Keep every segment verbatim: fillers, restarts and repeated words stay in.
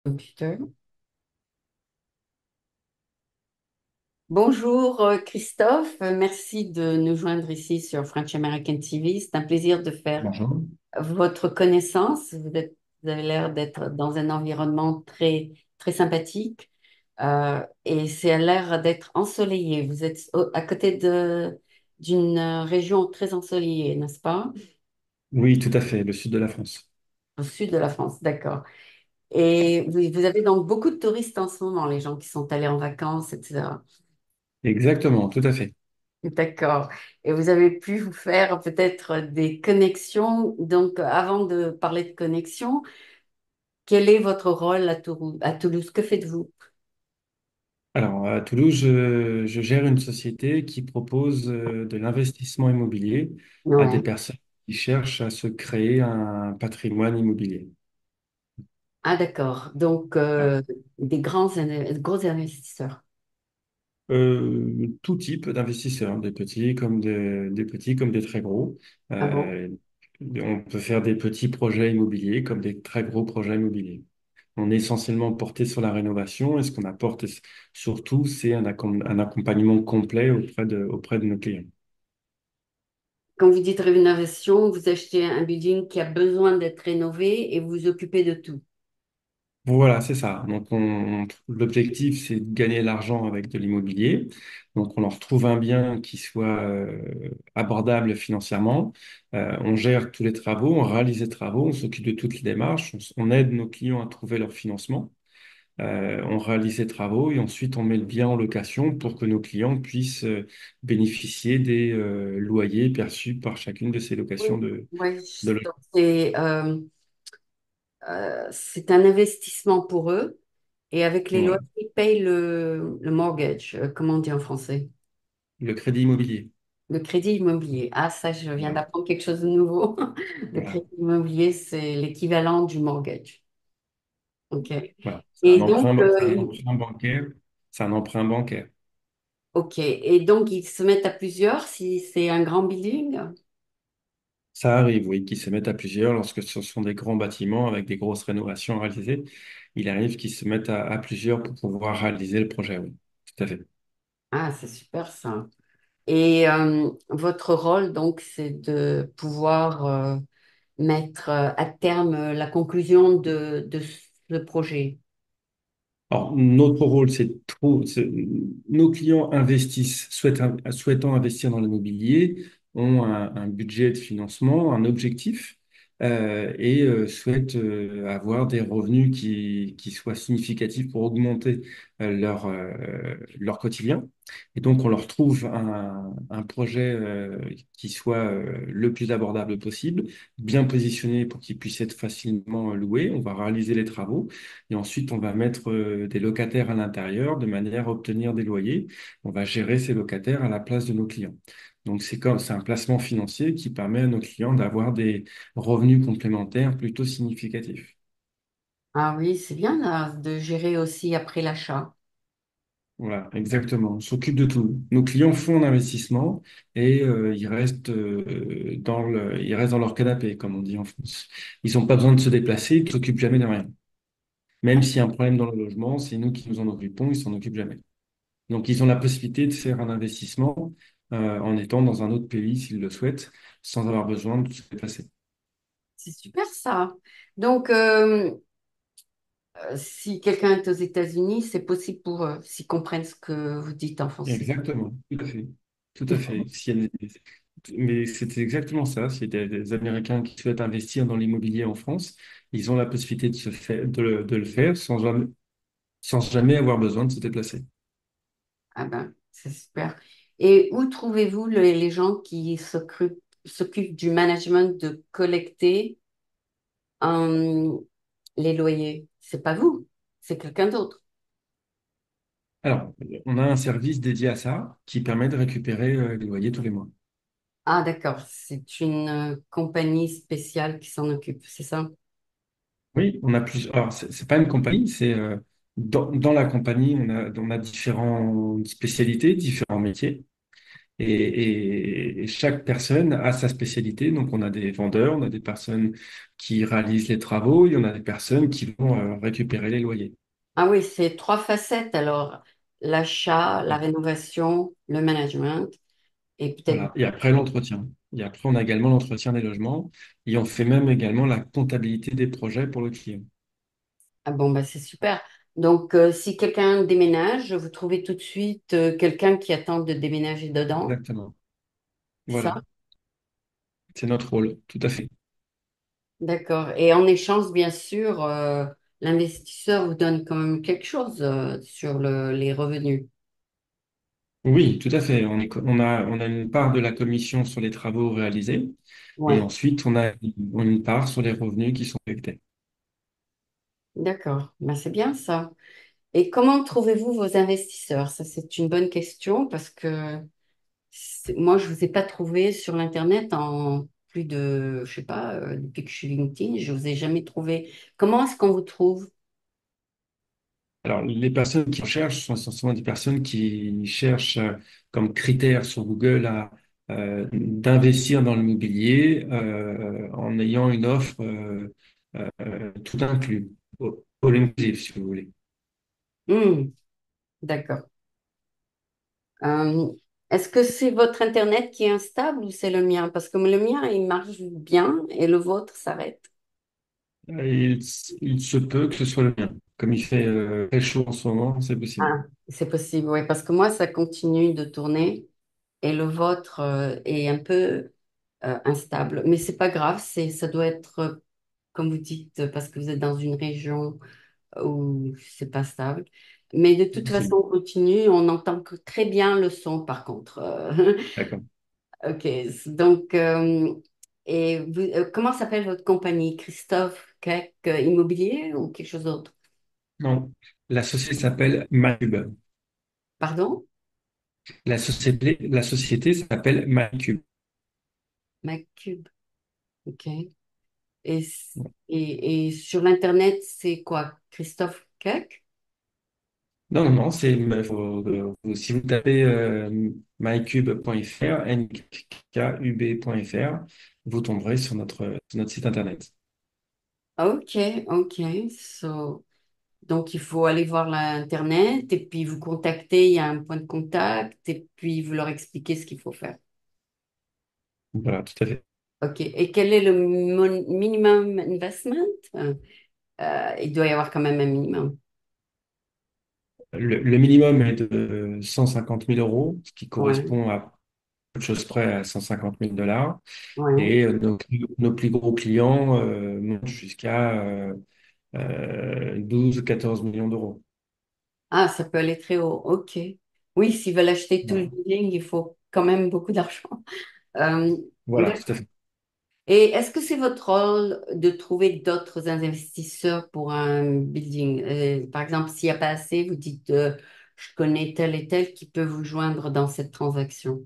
Computer. Bonjour euh, Christophe. Euh, merci de nous joindre ici sur French American T V. C'est un plaisir de faire Bonjour. votre connaissance. Vous êtes- vous avez l'air d'être dans un environnement très, très sympathique euh, et c'est à l'air d'être ensoleillé. Vous êtes au- à côté de, d'une euh, région très ensoleillée, n'est-ce pas? Oui, tout à fait, le sud de la France. Au sud de la France, d'accord. Et vous, vous avez donc beaucoup de touristes en ce moment, les gens qui sont allés en vacances, et cetera. Exactement, tout à fait. D'accord. Et vous avez pu vous faire peut-être des connexions. Donc, avant de parler de connexions, quel est votre rôle à Tourou- à Toulouse? Que faites-vous? Alors, à Toulouse, je, je gère une société qui propose euh, de l'investissement immobilier à des Ouais. personnes qui cherchent à se créer un patrimoine immobilier. Ah, d'accord. Donc, Voilà. euh, des grands, in- gros investisseurs. Euh, tout type d'investisseurs, des petits comme des, des petits comme des très gros. Ah bon? Euh, on peut faire des petits projets immobiliers comme des très gros projets immobiliers. On est essentiellement porté sur la rénovation et ce qu'on apporte surtout, c'est un, accom- un accompagnement complet auprès de, auprès de nos clients. Quand vous dites rénovation, vous achetez un building qui a besoin d'être rénové et vous vous occupez de tout. Voilà, c'est ça. Donc, on, l'objectif, c'est de gagner de l'argent avec de l'immobilier. Donc, on leur trouve un bien qui soit euh, abordable financièrement. Euh, on gère tous les travaux, on réalise les travaux, on s'occupe de toutes les démarches, on, s- on aide nos clients à trouver leur financement. Euh, on réalise les travaux et ensuite on met le bien en location pour que nos clients puissent euh, bénéficier des euh, loyers perçus par chacune de ces Oui. locations de, Oui, de donc logement. c'est euh, euh, c'est un investissement pour eux et avec les lois, Voilà. ils payent le, le mortgage. Euh, comment on dit en français? Le crédit immobilier. Le crédit immobilier. Ah, ça, je viens Voilà. d'apprendre quelque chose de nouveau. Le Voilà. crédit immobilier, c'est l'équivalent du mortgage. OK. Voilà. C'est un Et donc, emprunt, euh, c'est un il- emprunt bancaire. C'est un emprunt bancaire. OK. Et donc, ils se mettent à plusieurs si c'est un grand building? Ça arrive, oui, qu'ils se mettent à plusieurs lorsque ce sont des grands bâtiments avec des grosses rénovations à réaliser. Il arrive qu'ils se mettent à, à plusieurs pour pouvoir réaliser le projet, oui. Tout à fait. Ah, c'est super ça. Et euh, votre rôle, donc, c'est de pouvoir euh, mettre euh, à terme euh, la conclusion de, de ce projet. Alors, notre rôle, c'est trop, c'est- nos clients investissent, souhaitent, souhaitant investir dans l'immobilier, ont un, un budget de financement, un objectif, euh, et euh, souhaitent euh, avoir des revenus qui, qui soient significatifs pour augmenter euh, leur, euh, leur quotidien. Et donc, on leur trouve un, un projet euh, qui soit euh, le plus abordable possible, bien positionné pour qu'il puisse être facilement loué. On va réaliser les travaux. Et ensuite, on va mettre euh, des locataires à l'intérieur de manière à obtenir des loyers. On va gérer ces locataires à la place de nos clients. Donc, c'est comme, c'est un placement financier qui permet à nos clients d'avoir des revenus complémentaires plutôt significatifs. Ah oui, c'est bien là, de gérer aussi après l'achat. Voilà, exactement. On s'occupe de tout. Nos clients font un investissement et euh, ils restent euh, dans le, ils restent dans leur canapé, comme on dit en France. Ils n'ont pas besoin de se déplacer, ils ne s'occupent jamais de rien. Même s'il y a un problème dans le logement, c'est nous qui nous en occupons, ils s'en occupent jamais. Donc, ils ont la possibilité de faire un investissement euh, en étant dans un autre pays s'ils le souhaitent, sans avoir besoin de se déplacer. C'est super ça. Donc, euh, euh, si quelqu'un est aux États-Unis, c'est possible pour eux, s'ils comprennent ce que vous dites en français. Exactement, tout à fait. Tout à fait. S'il y a des- Mais c'est exactement ça. S'il y a des, des Américains qui souhaitent investir dans l'immobilier en France, ils ont la possibilité de, se faire, de, le, de le faire sans jamais, sans jamais avoir besoin de se déplacer. Ah ben, c'est super. Et où trouvez-vous les, les gens qui s'occupent s'occupent du management de collecter euh, les loyers? C'est pas vous, c'est quelqu'un d'autre. Alors, on a un service dédié à ça qui permet de récupérer euh, les loyers tous les mois. Ah d'accord, c'est une euh, compagnie spéciale qui s'en occupe, c'est ça? Oui, on a plus. Alors, c'est c'est pas une compagnie, c'est euh, dans, dans la compagnie, on a, on a différentes spécialités, différents métiers. Et, et- et chaque personne a sa spécialité. Donc, on a des vendeurs, on a des personnes qui réalisent les travaux, il y en a des personnes qui vont euh, récupérer les loyers. Ah oui, c'est trois facettes alors, l'achat, la rénovation, le management et peut-être... Voilà. Et après, l'entretien. Et après, on a également l'entretien des logements. Et on fait même également la comptabilité des projets pour le client. Ah bon, bah c'est super. Donc, euh, si quelqu'un déménage, vous trouvez tout de suite euh, quelqu'un qui attend de déménager dedans, Exactement. c'est ça? Voilà. C'est notre rôle. Tout à fait. D'accord. Et en échange, bien sûr, euh, l'investisseur vous donne quand même quelque chose euh, sur le- les revenus. Oui, tout à fait. On est- on a, on a une part de la commission sur les travaux réalisés. Et Ouais, ensuite, on a une part sur les revenus qui sont affectés. d'accord. Ben, c'est bien ça. Et comment trouvez-vous vos investisseurs? Ça, c'est une bonne question parce que c'est- moi, je ne vous ai pas trouvé sur l'Internet en plus de, je sais pas, euh, depuis que je suis LinkedIn, je ne vous ai jamais trouvé. Comment est-ce qu'on vous trouve? Alors, les personnes qui recherchent sont essentiellement des personnes qui cherchent euh, comme critère sur Google à euh, d'investir dans l'immobilier euh, en ayant une offre euh, euh, tout inclus, all inclusive, si vous voulez. Hmm, d'accord. Euh, Est-ce que c'est votre Internet qui est instable ou c'est le mien? Parce que le mien, il marche bien et le vôtre s'arrête. Et il, il se peut que ce soit le mien. Comme il fait euh, très chaud en ce moment, c'est possible. Ah, c'est possible, oui, parce que moi, ça continue de tourner et le vôtre euh, est un peu euh, instable. Mais c'est pas grave, c'est, ça doit être, euh, comme vous dites, parce que vous êtes dans une région où c'est pas stable. Mais de C'est toute possible. façon, on continue, on entend que très bien le son, par contre. Euh, D'accord. ok, donc, euh, et vous, euh, comment s'appelle votre compagnie? Christophe Keck euh, Immobilier ou quelque chose d'autre? Non, la société s'appelle MyCube. Pardon? La société, la société s'appelle MyCube. MacCube. Ok. Et, s- et, et sur l'Internet, c'est quoi? Christophe Keck? Non, non, non, c'est faut- euh, si vous tapez euh, mycube.fr, n k u b point f r, vous tomberez sur notre, sur notre site internet. Ok, ok. So, donc, il faut aller voir l'Internet et puis vous contacter. Il y a un point de contact et puis vous leur expliquez ce qu'il faut faire. Voilà, tout à fait. Ok. Et quel est le mon- minimum investment? Euh, euh, il doit y avoir quand même un minimum. Le, le minimum est de cent cinquante mille euros, ce qui Ouais, correspond à peu de choses près à cent cinquante mille dollars. ouais. Et euh, nos, nos plus gros clients euh, montent jusqu'à euh, euh, douze ou quatorze millions d'euros. Ah, ça peut aller très haut. Ok. Oui, s'ils veulent acheter tout le Voilà, building, il faut quand même beaucoup d'argent. Euh, voilà, tout à fait. Et est-ce que c'est votre rôle de trouver d'autres investisseurs pour un building? Euh, par exemple, s'il n'y a pas assez, vous dites, euh, je connais tel et tel qui peut vous joindre dans cette transaction.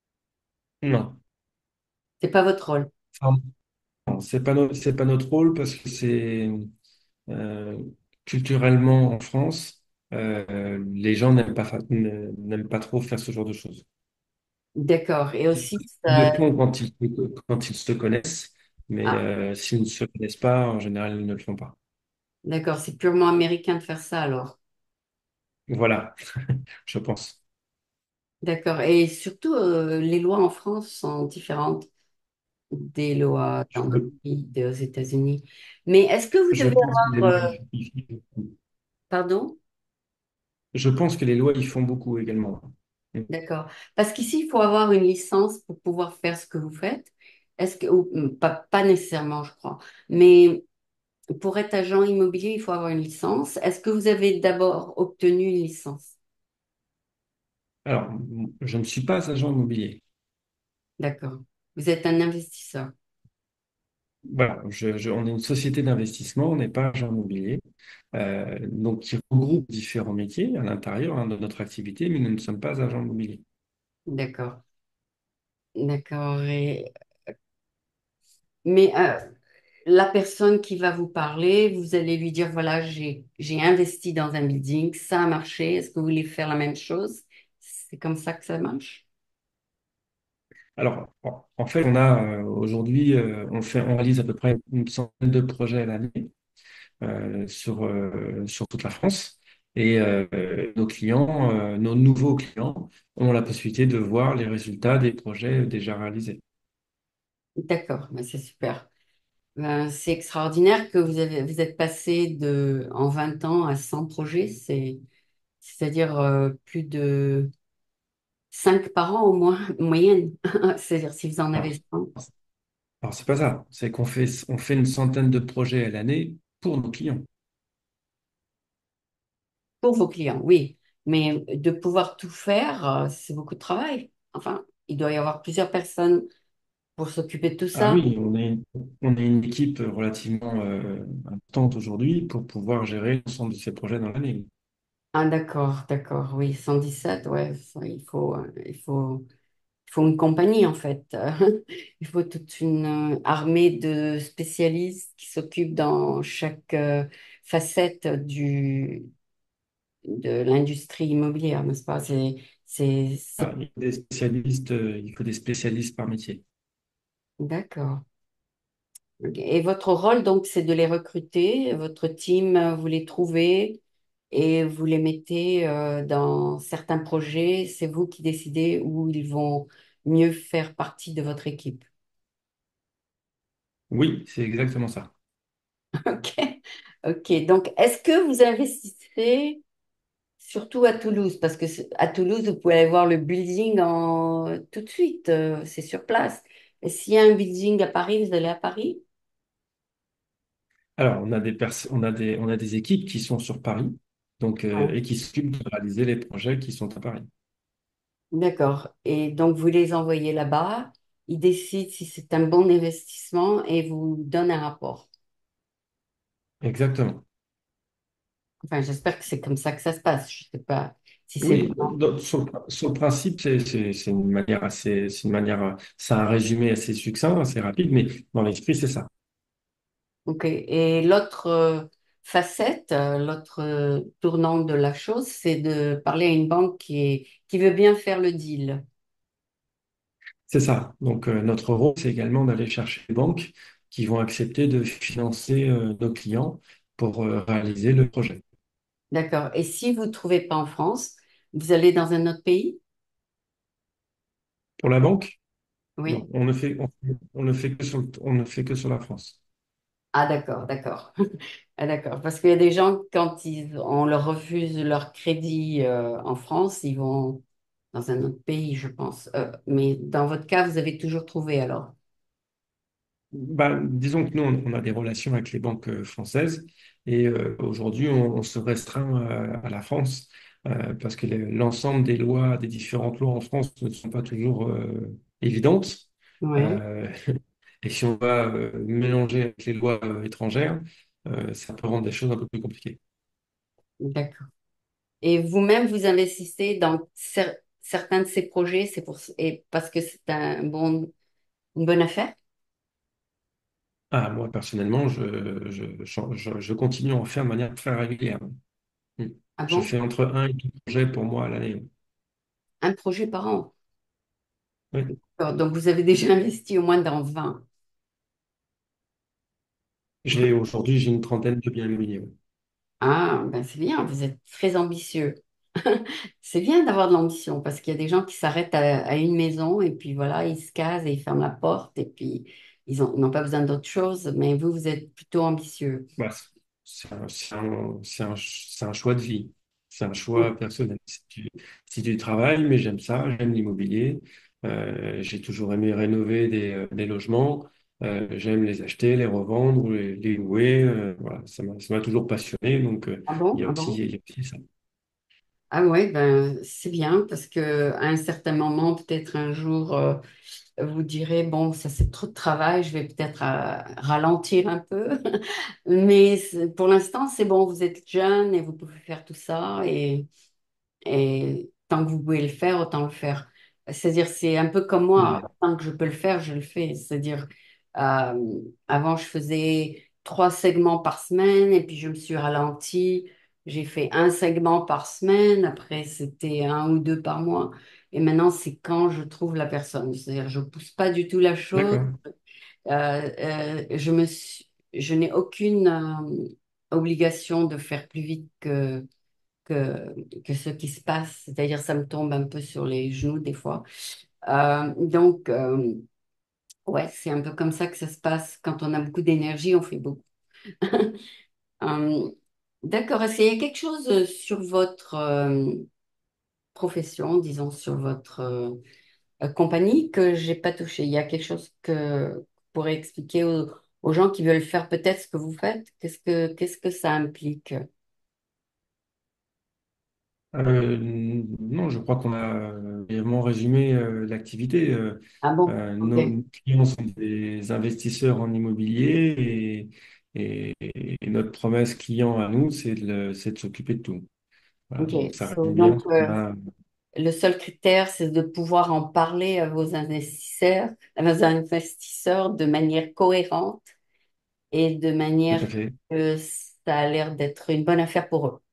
Non. C'est pas votre rôle. Non, c'est pas no- c'est pas notre rôle parce que c'est euh, culturellement en France, euh, les gens n'aiment pas, fa- ne- n'aiment pas trop faire ce genre de choses. D'accord. Et Ils aussi, ils le ça- font quand ils, quand ils se connaissent, mais ah, euh, s'ils ne se connaissent pas, en général, ils ne le font pas. d'accord, c'est purement américain de faire ça alors. Voilà, je pense. D'accord. Et surtout, euh, les lois en France sont différentes des lois dans Je, d'autres pays, aux États-Unis. Mais est-ce que vous je devez pense que les avoir, lois, euh, ils- ils- pardon? je pense que les lois, ils font beaucoup également. D'accord. Parce qu'ici, il faut avoir une licence pour pouvoir faire ce que vous faites. Est-ce que, ou, hum, pas, pas nécessairement, je crois, mais pour être agent immobilier, il faut avoir une licence. Est-ce que vous avez d'abord obtenu une licence? Alors, je ne suis pas agent immobilier. D'accord. Vous êtes un investisseur. Voilà, je- je- on est une société d'investissement, on n'est pas agent immobilier, euh, donc qui regroupe différents métiers à l'intérieur hein, de notre activité, mais nous ne sommes pas agents immobiliers. D'accord. D'accord. Et- Mais euh, la personne qui va vous parler, vous allez lui dire, voilà, j'ai, j'ai investi dans un building, ça a marché. Est-ce que vous voulez faire la même chose? C'est comme ça que ça marche? Alors, en en fait, on a euh, aujourd'hui, euh, on fait, on réalise à peu près une centaine de projets à l'année euh, sur, euh, sur toute la France. Et euh, nos clients, euh, nos nouveaux clients, ont la possibilité de voir les résultats des projets déjà réalisés. D'accord, ben, c'est super. Ben, c'est extraordinaire que vous avez, vous êtes passé de, en vingt ans à cent projets, c'est, c'est-à-dire euh, plus de cinq par an au moins, moyenne. C'est-à-dire si vous en Alors, avez cent alors c'est pas ça, c'est qu'on fait, on fait une centaine de projets à l'année pour nos clients. pour vos clients, oui. Mais de pouvoir tout faire, euh, c'est beaucoup de travail. Enfin, il doit y avoir plusieurs personnes pour s'occuper de tout Ah ça. oui, on est, on est une équipe relativement euh, importante aujourd'hui pour pouvoir gérer l'ensemble de ces projets dans l'année. Ah, d'accord, d'accord, oui, cent dix-sept, ouais, ça, il faut, euh, il faut, il faut une compagnie en fait. Il faut toute une euh, armée de spécialistes qui s'occupent dans chaque euh, facette du, de l'industrie immobilière, n'est-ce pas? C'est, c'est, Ah, c'est... il faut des spécialistes, euh, il faut des spécialistes par métier. D'accord. Ok. Et votre rôle, donc, c'est de les recruter. Votre team, euh, vous les trouvez et vous les mettez euh, dans certains projets. C'est vous qui décidez où ils vont mieux faire partie de votre équipe. Oui, c'est exactement ça. OK. OK. Donc, est-ce que vous investissez surtout à Toulouse? Parce que c'est- à Toulouse, vous pouvez aller voir le building en... tout de suite. Euh, c'est sur place. Et s'il y a un building à Paris, vous allez à Paris? Alors, on a des pers- on a des, on a des équipes qui sont sur Paris, donc, euh, et qui s'occupent de réaliser les projets qui sont à Paris. D'accord. Et donc, vous les envoyez là-bas, ils décident si c'est un bon investissement et vous donnent un rapport. Exactement. Enfin, j'espère que c'est comme ça que ça se passe. Je ne sais pas si c'est Oui, vraiment. dans- sur, le sur le principe, c'est c'est- c'est une manière assez, c'est une manière, euh, c'est un résumé assez succinct, assez rapide, mais dans l'esprit, c'est ça. OK. Et l'autre euh, facette, euh, l'autre euh, tournant de la chose, c'est de parler à une banque qui est, qui veut bien faire le deal. C'est ça. Donc, euh, notre rôle, c'est également d'aller chercher les banques qui vont accepter de financer euh, nos clients pour euh, réaliser le projet. D'accord. Et si vous ne trouvez pas en France, vous allez dans un autre pays? Pour la banque, non, Oui. on ne fait, on, on ne fait que sur, le- on ne fait que sur la France. Ah, d'accord, d'accord. Ah, d'accord. Parce qu'il y a des gens, quand ils, on leur refuse leur crédit euh, en France, ils vont dans un autre pays, je pense. Euh, mais dans votre cas, vous avez toujours trouvé alors. Bah, disons que nous, on on a des relations avec les banques euh, françaises et euh, aujourd'hui, on, on se restreint euh, à la France euh, parce que les- l'ensemble des lois, des différentes lois en France ne sont pas toujours euh, évidentes. Oui, Euh, et si on va euh, mélanger avec les lois euh, étrangères, euh, ça peut rendre les choses un peu plus compliquées. d'accord. Et vous-même, vous investissez dans cer- certains de ces projets, c'est pour, et parce que c'est un bon, une bonne affaire? Ah, moi, personnellement, je, je, je, je continue à en faire de manière très régulière. Mm. Ah Je bon? fais entre un et deux projets pour moi à l'année. Un projet par an. Oui. Alors, donc, vous avez déjà investi au moins dans vingt. J'ai aujourd'hui, j'ai une trentaine de biens immobiliers. Oui. Ah, ben c'est bien, vous êtes très ambitieux. C'est bien d'avoir de l'ambition parce qu'il y a des gens qui s'arrêtent à, à une maison et puis voilà, ils se casent et ils ferment la porte et puis ils ont- ils n'ont pas besoin d'autre chose. Mais vous, vous êtes plutôt ambitieux. Bah, c'est un, c'est un, c'est un, c'est un choix de vie. C'est un Mm. choix personnel. Si tu, si tu travailles, mais j'aime ça, j'aime l'immobilier. Euh, j'ai toujours aimé rénover des, euh, des logements. Euh, j'aime les acheter, les revendre, ou les, les louer. Euh, voilà, ça m'a, ça m'a toujours passionné. Donc, euh, Ah il bon? y a Ah aussi, bon? il y a aussi ça. Ah ouais, ben c'est bien parce que à un certain moment, peut-être un jour, euh, vous direz, bon, ça c'est trop de travail, je vais peut-être euh, ralentir un peu. Mais c'est- pour l'instant, c'est bon, vous êtes jeune et vous pouvez faire tout ça et Et tant que vous pouvez le faire, autant le faire. C'est-à-dire, c'est un peu comme moi, Ouais. tant que je peux le faire, je le fais. C'est-à-dire, euh, avant, je faisais trois segments par semaine et puis je me suis ralentie. J'ai fait un segment par semaine, après, c'était un ou deux par mois. Et maintenant, c'est quand je trouve la personne. C'est-à-dire, je pousse pas du tout la chose. D'accord. Euh, euh, je me suis- je n'ai aucune euh, obligation de faire plus vite que, que, que ce qui se passe. C'est-à-dire, ça me tombe un peu sur les genoux des fois. Euh, donc, euh, ouais, c'est un peu comme ça que ça se passe. Quand on a beaucoup d'énergie, on fait beaucoup. Euh, d'accord. Est-ce qu'il y a quelque chose euh, sur votre euh, profession, disons, sur votre euh, euh, compagnie que j'ai pas touché? Il y a quelque chose que vous pourrez expliquer aux, aux gens qui veulent faire peut-être ce que vous faites? Qu'est-ce que, qu'est-ce que ça implique? Euh, non, je crois qu'on a vraiment résumé euh, l'activité. Euh, Ah bon? euh, Ok. nos, nos clients sont des investisseurs en immobilier et, et- et notre promesse client à nous, c'est de, le- c'est de s'occuper de tout. Voilà, Ok. donc ça So, résume bien donc, ce qu'on euh, a. le seul critère, c'est de pouvoir en parler à vos investisseurs, à vos investisseurs de manière cohérente et de Tout manière à fait. que ça a l'air d'être une bonne affaire pour eux.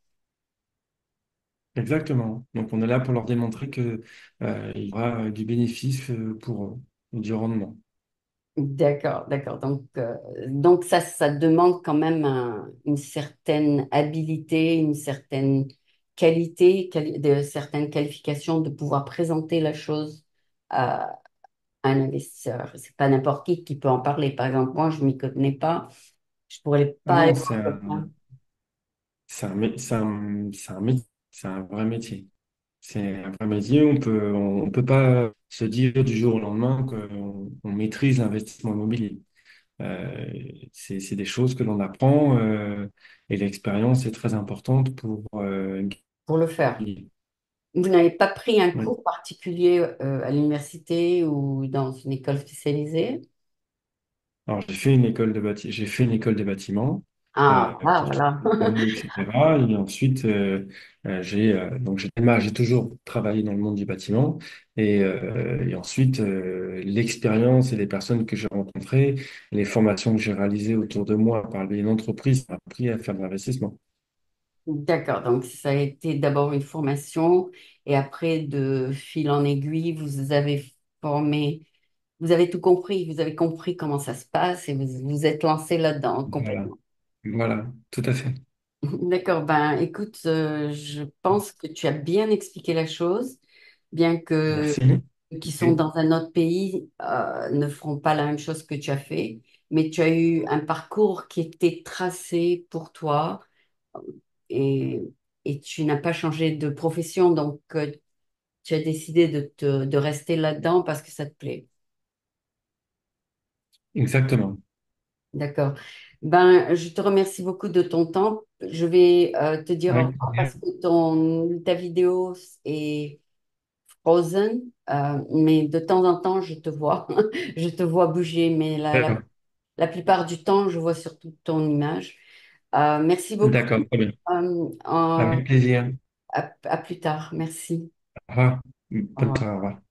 Exactement. Donc on est là pour leur démontrer que euh, il y aura du bénéfice euh, pour eux, et du rendement. D'accord, d'accord. Donc, euh, donc ça, ça demande quand même un- une certaine habilité, une certaine qualité, quali- de certaines qualifications de pouvoir présenter la chose à un investisseur. C'est pas n'importe qui qui peut en parler. Par exemple, moi, je m'y connais pas. Je pourrais Ah pas aller non, c'est voir un, quelqu'un. c'est un, mé- c'est un, c'est un métier, c'est un vrai métier. C'est un vrai métier. On peut, on peut pas se dire du jour au lendemain qu'on on maîtrise l'investissement immobilier. Euh, c'est, c'est des choses que l'on apprend euh, et l'expérience est très importante pour euh, Pour le faire. gagner. Vous n'avez pas pris un Oui. cours particulier euh, à l'université ou dans une école spécialisée? Alors j'ai fait une école de bâti- j'ai fait une école des bâtiments euh, Ah, ah, pour tout voilà. le permis, et cetera. Et ensuite, euh, euh, j'ai euh, donc j'ai démarré- j'ai toujours travaillé dans le monde du bâtiment. Et, euh, et ensuite, euh, l'expérience et les personnes que j'ai rencontrées, les formations que j'ai réalisées autour de moi par les entreprises, m'ont appris à faire de l'investissement. D'accord, donc ça a été d'abord une formation et après, de fil en aiguille, vous avez formé, vous avez tout compris, vous avez compris comment ça se passe et vous vous êtes lancé là-dedans Voilà, complètement. voilà, tout à fait. D'accord, ben écoute, euh, je pense que tu as bien expliqué la chose, bien que Merci. ceux qui sont Oui, dans un autre pays euh, ne feront pas la même chose que tu as fait, mais tu as eu un parcours qui était tracé pour toi et, et tu n'as pas changé de profession, donc euh, tu as décidé de, te, de rester là-dedans parce que ça te plaît. exactement. D'accord. Ben, je te remercie beaucoup de ton temps. Je vais euh, te dire au Avec revoir plaisir. parce que ton, ta vidéo est frozen, euh, mais de temps en temps, je te vois. Je te vois bouger, mais la, la, D'accord, la plupart du temps, je vois surtout ton image. Euh, merci beaucoup. d'accord, très bien. Euh, euh, Avec plaisir. à à plus tard. Merci. Au revoir. Au Bonne revoir. soirée, au revoir.